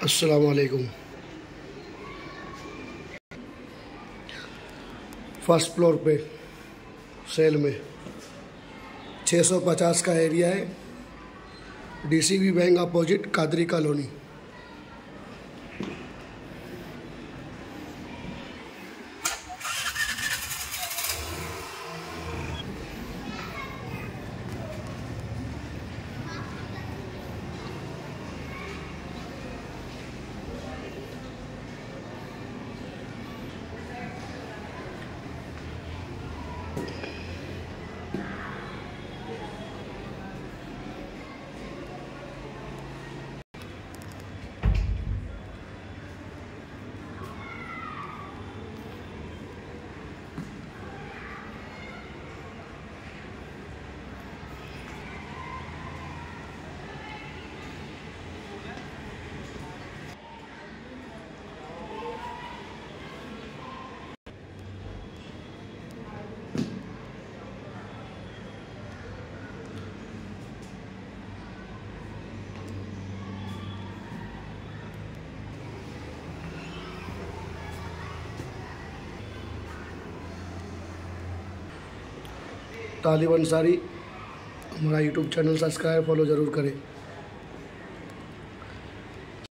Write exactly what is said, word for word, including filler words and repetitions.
अस्सलाम वालेकुम। First floor पे सेल में छः सौ पचास का एरिया है, DCB bank opposite Kadri colony. Talib Ansari, हमारा यूट्यूब चैनल सब्सक्राइब फॉलो ज़रूर करें।